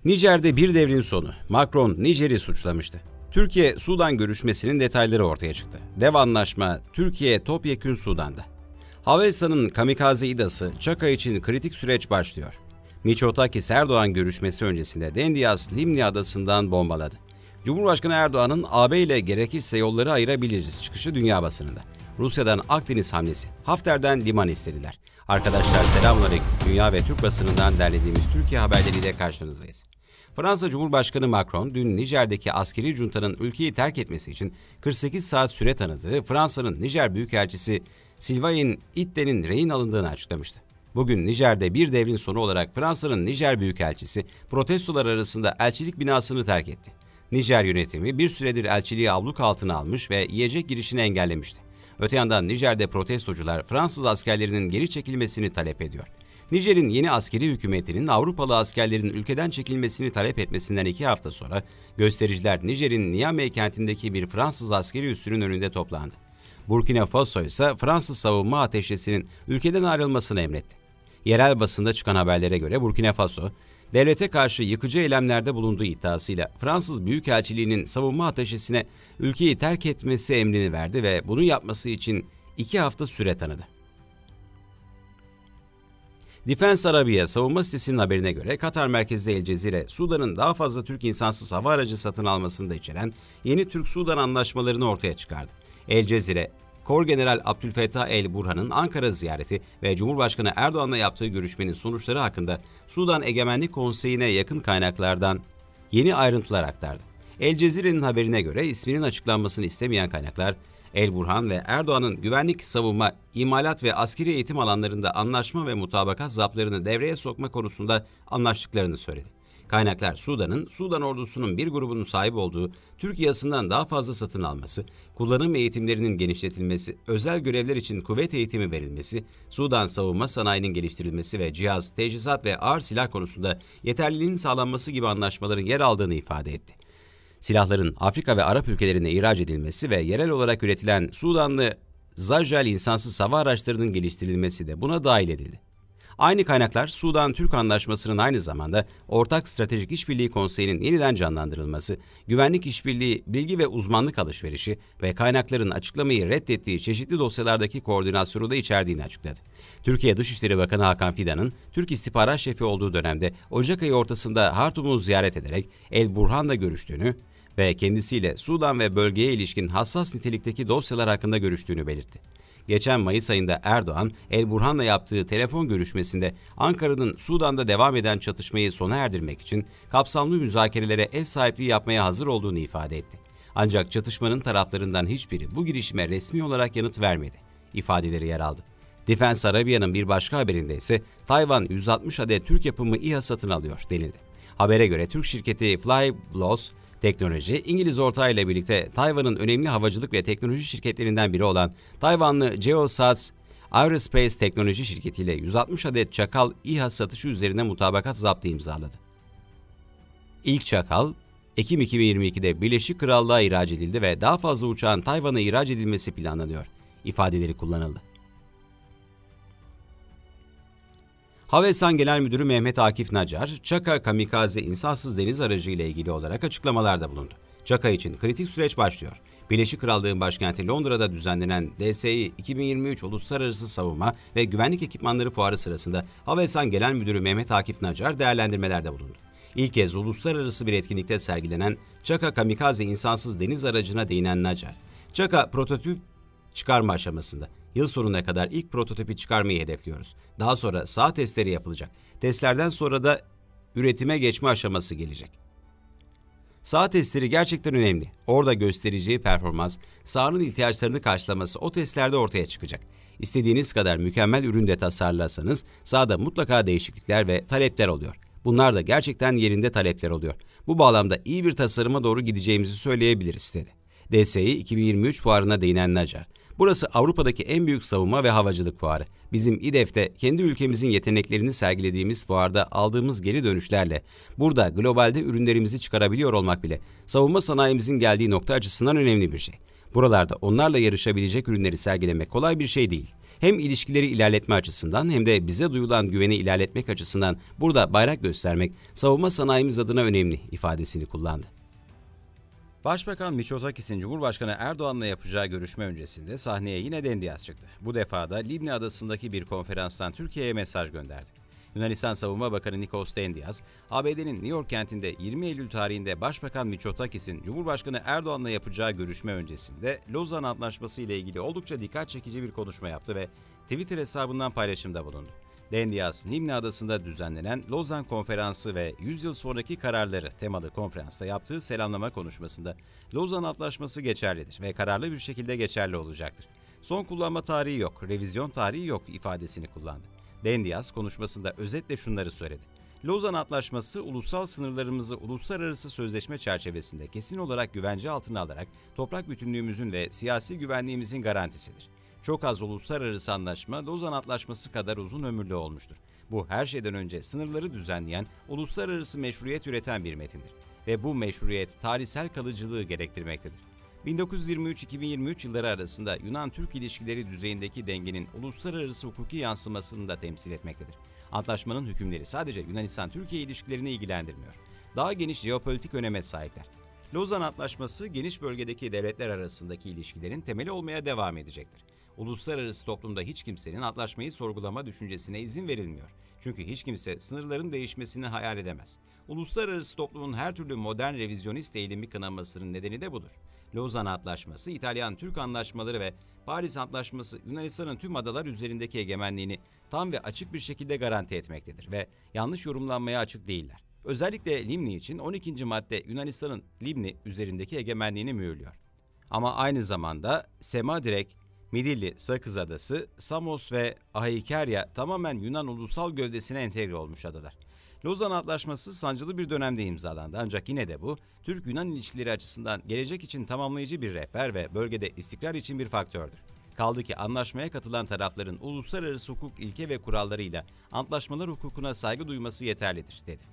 Nijer'de bir devrin sonu. Macron Nijer'i suçlamıştı. Türkiye-Sudan görüşmesinin detayları ortaya çıktı. Dev anlaşma Türkiye topyekün Sudan'da. Havelsan'ın kamikaze İDA'sı Çaka için kritik süreç başlıyor. Miçotakis Erdoğan görüşmesi öncesinde Dendias Limni adasından bombaladı. Cumhurbaşkanı Erdoğan'ın AB ile gerekirse yolları ayırabiliriz çıkışı dünya basınında. Rusya'dan Akdeniz hamlesi, Hafter'den liman istediler. Arkadaşlar selamünaleyküm. Dünya ve Türk basınından derlediğimiz Türkiye haberleriyle karşınızdayız. Fransa Cumhurbaşkanı Macron dün Nijer'deki askeri juntanın ülkeyi terk etmesi için 48 saat süre tanıdığı Fransa'nın Nijer Büyükelçisi Sylvain Itte'nin rehin alındığını açıklamıştı. Bugün Nijer'de bir devrin sonu olarak Fransa'nın Nijer Büyükelçisi protestolar arasında elçilik binasını terk etti. Nijer yönetimi bir süredir elçiliği abluk altına almış ve yiyecek girişini engellemişti. Öte yandan Nijer'de protestocular Fransız askerlerinin geri çekilmesini talep ediyor. Nijer'in yeni askeri hükümetinin Avrupalı askerlerin ülkeden çekilmesini talep etmesinden 2 hafta sonra göstericiler Nijer'in Niamey kentindeki bir Fransız askeri üssünün önünde toplandı. Burkina Faso ise Fransız savunma ateşesinin ülkeden ayrılmasını emretti. Yerel basında çıkan haberlere göre Burkina Faso, devlete karşı yıkıcı eylemlerde bulunduğu iddiasıyla Fransız Büyükelçiliğinin savunma ateşesine ülkeyi terk etmesi emrini verdi ve bunu yapması için 2 hafta süre tanıdı. Defense Arabia savunma sitesinin haberine göre Katar merkezli El Cezire, Sudan'ın daha fazla Türk insansız hava aracı satın almasını da içeren yeni Türk-Sudan anlaşmalarını ortaya çıkardı. El Cezire, Korgeneral Abdülfettah el-Burhan'ın Ankara ziyareti ve Cumhurbaşkanı Erdoğan'la yaptığı görüşmenin sonuçları hakkında Sudan Egemenlik Konseyi'ne yakın kaynaklardan yeni ayrıntılar aktardı. El Cezire'nin haberine göre isminin açıklanmasını istemeyen kaynaklar, El-Burhan ve Erdoğan'ın güvenlik, savunma, imalat ve askeri eğitim alanlarında anlaşma ve mutabakat zaplarını devreye sokma konusunda anlaştıklarını söyledi. Kaynaklar Sudan ordusunun bir grubunun sahip olduğu Türk İHA'sından daha fazla satın alması, kullanım eğitimlerinin genişletilmesi, özel görevler için kuvvet eğitimi verilmesi, Sudan savunma sanayinin geliştirilmesi ve cihaz, teçhizat ve ağır silah konusunda yeterliliğin sağlanması gibi anlaşmaların yer aldığını ifade etti. Silahların Afrika ve Arap ülkelerine ihraç edilmesi ve yerel olarak üretilen Sudanlı Zajel insansız hava araçlarının geliştirilmesi de buna dahil edildi. Aynı kaynaklar Sudan-Türk Anlaşması'nın aynı zamanda Ortak Stratejik İşbirliği Konseyi'nin yeniden canlandırılması, güvenlik işbirliği, bilgi ve uzmanlık alışverişi ve kaynakların açıklamayı reddettiği çeşitli dosyalardaki koordinasyonu da içerdiğini açıkladı. Türkiye Dışişleri Bakanı Hakan Fidan'ın Türk İstihbarat Şefi olduğu dönemde Ocak ayı ortasında Hartum'u ziyaret ederek El-Burhan'la görüştüğünü ve kendisiyle Sudan ve bölgeye ilişkin hassas nitelikteki dosyalar hakkında görüştüğünü belirtti. Geçen Mayıs ayında Erdoğan, El-Burhan'la yaptığı telefon görüşmesinde Ankara'nın Sudan'da devam eden çatışmayı sona erdirmek için kapsamlı müzakerelere ev sahipliği yapmaya hazır olduğunu ifade etti. Ancak çatışmanın taraflarından hiçbiri bu girişime resmi olarak yanıt vermedi ifadeleri yer aldı. Defense Arabia'nın bir başka haberinde ise Tayvan 160 adet Türk yapımı İHA satın alıyor denildi. Habere göre Türk şirketi Flybloss Teknoloji, İngiliz ortağıyla birlikte Tayvan'ın önemli havacılık ve teknoloji şirketlerinden biri olan Tayvanlı Geosats Aerospace Teknoloji şirketiyle 160 adet Çakal İHA satışı üzerine mutabakat zaptı imzaladı. İlk Çakal, Ekim 2022'de Birleşik Krallığa ihraç edildi ve daha fazla uçağın Tayvan'a ihraç edilmesi planlanıyor ifadeleri kullanıldı. Havelsan Genel Müdürü Mehmet Akif Nacar, Çaka kamikaze insansız deniz aracı ile ilgili olarak açıklamalarda bulundu. Çaka için kritik süreç başlıyor. Birleşik Krallığın başkenti Londra'da düzenlenen DSİ 2023 Uluslararası Savunma ve Güvenlik Ekipmanları Fuarı sırasında Havelsan Genel Müdürü Mehmet Akif Nacar değerlendirmelerde bulundu. İlk kez uluslararası bir etkinlikte sergilenen Çaka kamikaze insansız deniz aracına değinen Nacar, Çaka prototip çıkarma aşamasında. Yıl sonuna kadar ilk prototipi çıkarmayı hedefliyoruz. Daha sonra saha testleri yapılacak. Testlerden sonra da üretime geçme aşaması gelecek. Saha testleri gerçekten önemli. Orada göstereceği performans, sahanın ihtiyaçlarını karşılaması o testlerde ortaya çıkacak. İstediğiniz kadar mükemmel ürün de tasarlarsanız sahada mutlaka değişiklikler ve talepler oluyor. Bunlar da gerçekten yerinde talepler oluyor. Bu bağlamda iyi bir tasarıma doğru gideceğimizi söyleyebiliriz dedi. DSİ 2023 fuarına değinen Nacar, burası Avrupa'daki en büyük savunma ve havacılık fuarı. Bizim İDEF'te kendi ülkemizin yeteneklerini sergilediğimiz fuarda aldığımız geri dönüşlerle burada globalde ürünlerimizi çıkarabiliyor olmak bile savunma sanayimizin geldiği nokta açısından önemli bir şey. Buralarda onlarla yarışabilecek ürünleri sergilemek kolay bir şey değil. Hem ilişkileri ilerletme açısından hem de bize duyulan güveni ilerletmek açısından burada bayrak göstermek savunma sanayimiz adına önemli ifadesini kullandı. Başbakan Mitsotakis'in Cumhurbaşkanı Erdoğan'la yapacağı görüşme öncesinde sahneye yine Dendias çıktı. Bu defa da Libni adasındaki bir konferanstan Türkiye'ye mesaj gönderdi. Yunanistan Savunma Bakanı Nikos Dendias, ABD'nin New York kentinde 20 Eylül tarihinde Başbakan Mitsotakis'in Cumhurbaşkanı Erdoğan'la yapacağı görüşme öncesinde Lozan Antlaşması ile ilgili oldukça dikkat çekici bir konuşma yaptı ve Twitter hesabından paylaşımda bulundu. Dendias, Limni Adası'nda düzenlenen Lozan Konferansı ve 100 yıl sonraki kararları temalı konferansta yaptığı selamlama konuşmasında Lozan Antlaşması geçerlidir ve kararlı bir şekilde geçerli olacaktır. Son kullanma tarihi yok, revizyon tarihi yok ifadesini kullandı. Dendias konuşmasında özetle şunları söyledi. Lozan Antlaşması, ulusal sınırlarımızı uluslararası sözleşme çerçevesinde kesin olarak güvence altına alarak toprak bütünlüğümüzün ve siyasi güvenliğimizin garantisidir. Çok az uluslararası anlaşma Lozan Antlaşması kadar uzun ömürlü olmuştur. Bu her şeyden önce sınırları düzenleyen, uluslararası meşruiyet üreten bir metindir. Ve bu meşruiyet tarihsel kalıcılığı gerektirmektedir. 1923-2023 yılları arasında Yunan-Türk ilişkileri düzeyindeki dengenin uluslararası hukuki yansımasını da temsil etmektedir. Antlaşmanın hükümleri sadece Yunanistan-Türkiye ilişkilerini ilgilendirmiyor. Daha geniş jeopolitik öneme sahipler. Lozan Antlaşması geniş bölgedeki devletler arasındaki ilişkilerin temeli olmaya devam edecektir. Uluslararası toplumda hiç kimsenin antlaşmayı sorgulama düşüncesine izin verilmiyor. Çünkü hiç kimse sınırların değişmesini hayal edemez. Uluslararası toplumun her türlü modern revizyonist eğilimi kınamasının nedeni de budur. Lozan Antlaşması, İtalyan-Türk anlaşmaları ve Paris Antlaşması Yunanistan'ın tüm adalar üzerindeki egemenliğini tam ve açık bir şekilde garanti etmektedir ve yanlış yorumlanmaya açık değiller. Özellikle Limni için 12. madde Yunanistan'ın Limni üzerindeki egemenliğini mühürlüyor. Ama aynı zamanda Semadirek, Midilli, Sakız Adası, Samos ve Ahikärya tamamen Yunan ulusal gövdesine entegre olmuş adalar. Lozan Antlaşması sancılı bir dönemde imzalandı ancak yine de bu, Türk-Yunan ilişkileri açısından gelecek için tamamlayıcı bir rehber ve bölgede istikrar için bir faktördür. Kaldı ki anlaşmaya katılan tarafların uluslararası hukuk ilke ve kurallarıyla antlaşmalar hukukuna saygı duyması yeterlidir, dedi.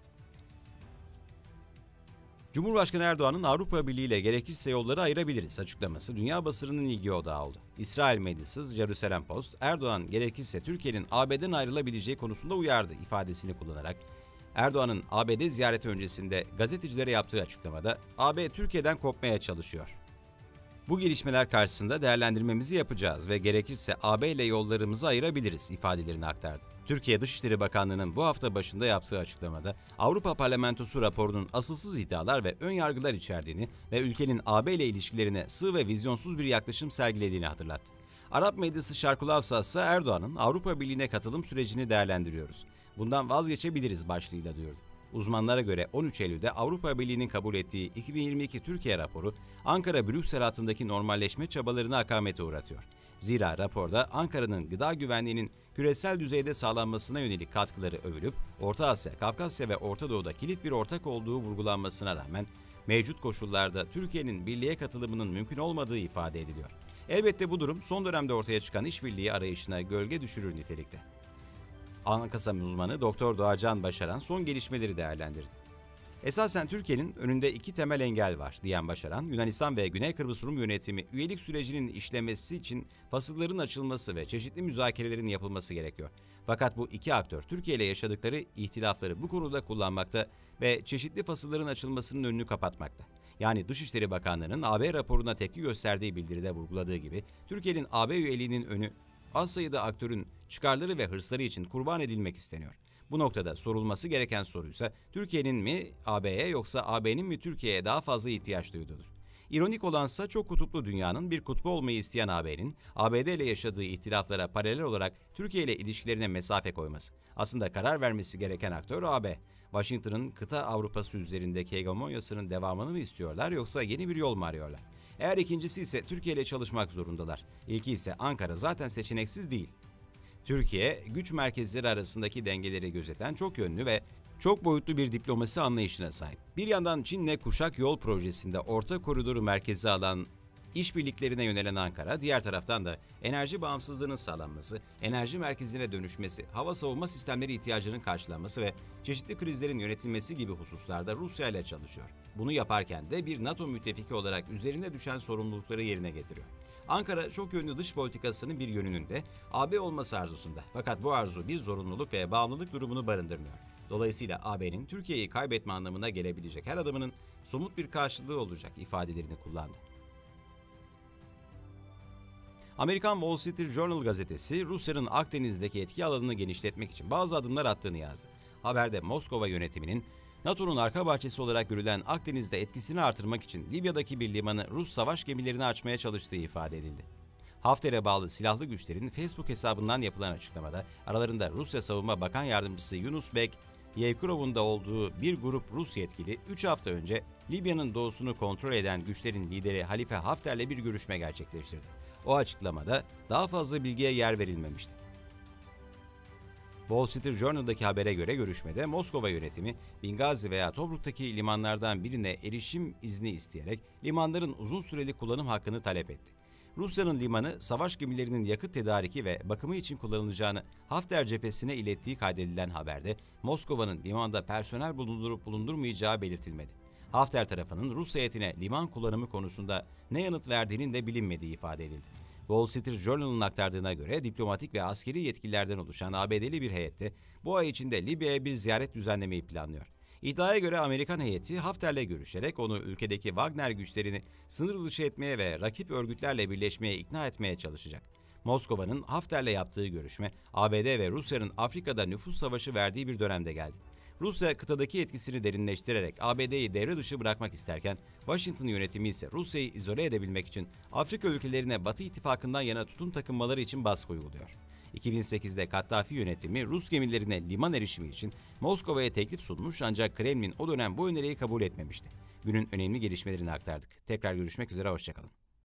Cumhurbaşkanı Erdoğan'ın Avrupa Birliği ile gerekirse yolları ayırabiliriz açıklaması dünya basınının ilgi odağı oldu. İsrail medyası Jerusalem Post, Erdoğan gerekirse Türkiye'nin AB'den ayrılabileceği konusunda uyardı ifadesini kullanarak, Erdoğan'ın ABD ziyareti öncesinde gazetecilere yaptığı açıklamada AB Türkiye'den kopmaya çalışıyor. Bu gelişmeler karşısında değerlendirmemizi yapacağız ve gerekirse AB ile yollarımızı ayırabiliriz ifadelerini aktardı. Türkiye Dışişleri Bakanlığı'nın bu hafta başında yaptığı açıklamada Avrupa Parlamentosu raporunun asılsız iddialar ve ön yargılar içerdiğini ve ülkenin AB ile ilişkilerine sığ ve vizyonsuz bir yaklaşım sergilediğini hatırlattı. Arap medyası Şarkul Avsas ise Erdoğan'ın Avrupa Birliği'ne katılım sürecini değerlendiriyoruz. Bundan vazgeçebiliriz başlığıyla diyordu. Uzmanlara göre 13 Eylül'de Avrupa Birliği'nin kabul ettiği 2022 Türkiye raporu Ankara-Brüksel hattındaki normalleşme çabalarını akamete uğratıyor. Zira raporda Ankara'nın gıda güvenliğinin küresel düzeyde sağlanmasına yönelik katkıları övülüp Orta Asya, Kafkasya ve Orta Doğu'da kilit bir ortak olduğu vurgulanmasına rağmen mevcut koşullarda Türkiye'nin birliğe katılımının mümkün olmadığı ifade ediliyor. Elbette bu durum son dönemde ortaya çıkan işbirliği arayışına gölge düşürür nitelikte. Ankasam uzmanı Doktor Doğacan Başaran son gelişmeleri değerlendirdi. Esasen Türkiye'nin önünde iki temel engel var diyen Başaran, Yunanistan ve Güney Kıbrıs Rum yönetimi üyelik sürecinin işlemesi için fasılların açılması ve çeşitli müzakerelerin yapılması gerekiyor. Fakat bu iki aktör Türkiye ile yaşadıkları ihtilafları bu konuda kullanmakta ve çeşitli fasılların açılmasının önünü kapatmakta. Yani Dışişleri Bakanlığı'nın AB raporuna tepki gösterdiği bildiride vurguladığı gibi Türkiye'nin AB üyeliğinin önü az sayıda aktörün çıkarları ve hırsları için kurban edilmek isteniyor. Bu noktada sorulması gereken soruysa Türkiye'nin mi AB'ye yoksa AB'nin mi Türkiye'ye daha fazla ihtiyaç duyduğudur. İronik olansa çok kutuplu dünyanın bir kutbu olmayı isteyen AB'nin ABD ile yaşadığı ihtilaflara paralel olarak Türkiye ile ilişkilerine mesafe koyması. Aslında karar vermesi gereken aktör AB. Washington'ın kıta Avrupası üzerindeki hegemonyasının devamını mı istiyorlar yoksa yeni bir yol mu arıyorlar? Eğer ikincisi ise Türkiye ile çalışmak zorundalar. İlki ise Ankara zaten seçeneksiz değil. Türkiye, güç merkezleri arasındaki dengeleri gözeten çok yönlü ve çok boyutlu bir diplomasi anlayışına sahip. Bir yandan Çin'le Kuşak Yol projesinde orta koridoru merkeze alan İşbirliklerine yönelen Ankara, diğer taraftan da enerji bağımsızlığının sağlanması, enerji merkezine dönüşmesi, hava savunma sistemleri ihtiyacının karşılanması ve çeşitli krizlerin yönetilmesi gibi hususlarda Rusya ile çalışıyor. Bunu yaparken de bir NATO müttefiki olarak üzerine düşen sorumlulukları yerine getiriyor. Ankara çok yönlü dış politikasının bir yönünün de AB olması arzusunda. Fakat bu arzu bir zorunluluk ve bağımlılık durumunu barındırmıyor. Dolayısıyla AB'nin Türkiye'yi kaybetme anlamına gelebilecek her adımının somut bir karşılığı olacak ifadelerini kullandı. Amerikan Wall Street Journal gazetesi, Rusya'nın Akdeniz'deki etki alanını genişletmek için bazı adımlar attığını yazdı. Haberde Moskova yönetiminin, NATO'nun arka bahçesi olarak görülen Akdeniz'de etkisini artırmak için Libya'daki bir limanı Rus savaş gemilerini açmaya çalıştığı ifade edildi. Hafter'e bağlı silahlı güçlerin Facebook hesabından yapılan açıklamada, aralarında Rusya Savunma Bakan Yardımcısı Yunus Bek Yevkurov'un da olduğu bir grup Rus yetkili 3 hafta önce Libya'nın doğusunu kontrol eden güçlerin lideri Halife Hafter'le bir görüşme gerçekleştirdi. O açıklamada daha fazla bilgiye yer verilmemişti. Wall Street Journal'daki habere göre görüşmede Moskova yönetimi Bingazi veya Tobruk'taki limanlardan birine erişim izni isteyerek limanların uzun süreli kullanım hakkını talep etti. Rusya'nın limanı savaş gemilerinin yakıt tedariki ve bakımı için kullanılacağını Hafter cephesine ilettiği kaydedilen haberde Moskova'nın limanda personel bulundurup bulundurmayacağı belirtilmedi. Hafter tarafının Rus heyetine liman kullanımı konusunda ne yanıt verdiğinin de bilinmediği ifade edildi. Wall Street Journal'ın aktardığına göre diplomatik ve askeri yetkililerden oluşan ABD'li bir heyette bu ay içinde Libya'ya bir ziyaret düzenlemeyi planlıyor. İddiaya göre Amerikan heyeti Hafter'le görüşerek onu ülkedeki Wagner güçlerini sınır dışı etmeye ve rakip örgütlerle birleşmeye ikna etmeye çalışacak. Moskova'nın Hafter'le yaptığı görüşme, ABD ve Rusya'nın Afrika'da nüfus savaşı verdiği bir dönemde geldi. Rusya kıtadaki etkisini derinleştirerek ABD'yi devre dışı bırakmak isterken, Washington yönetimi ise Rusya'yı izole edebilmek için Afrika ülkelerine Batı ittifakından yana tutum takınmaları için baskı uyguluyor. 2008'de Kaddafi yönetimi Rus gemilerine liman erişimi için Moskova'ya teklif sunmuş ancak Kremlin o dönem bu öneriyi kabul etmemişti. Günün önemli gelişmelerini aktardık. Tekrar görüşmek üzere, hoşçakalın.